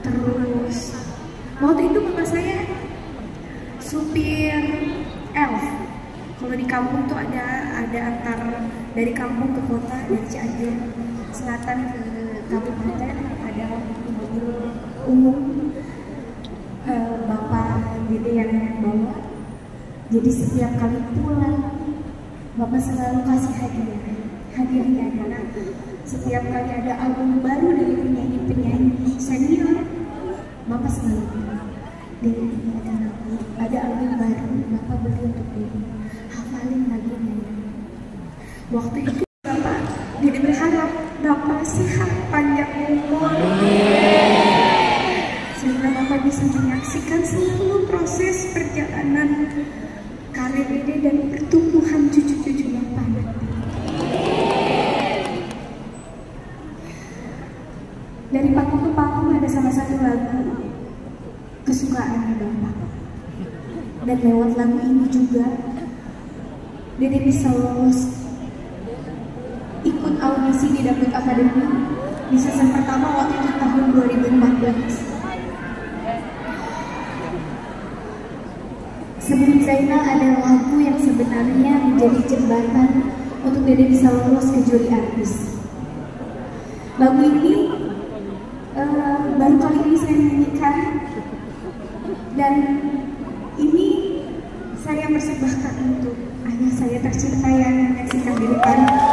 Terus waktu itu bapak saya supir elf. Kalau di kampung tuh ada antar dari kampung ke kota, dari Cianjur Selatan ke kabupaten ada mobil umum, bapak dede yang bawa. Jadi setiap kali pulang bapak selalu kasih hadiah. Hadiahnya adalah setiap kali ada album baru dari penyanyi senior, bapak selalu bilang, "Dede, ada album baru, bapak beli untuk Dede, hafalin lagunya ya." Waktu itu bapak, Dede berharap bapak sehat, panjang umur, sehingga bapak bisa menyaksikan seluruh proses perjalanan karir Dede dan pertumbuhan cucu-cucu bapak nanti. Dari panggung ke panggung ada salah satu lagu kesukaannya bapak, dan lewat lagu ini juga Dede bisa lolos ikut audisi di Dangdut Academy di season pertama waktu itu tahun 2014. Sebelum Zainal ada lagu yang sebenarnya menjadi jembatan untuk Dede bisa lolos ke juri artis. Lagu ini baru kali ini saya nyanyikan, dan ini saya persembahkan untuk ayah saya tercinta yang menyaksikan di depan.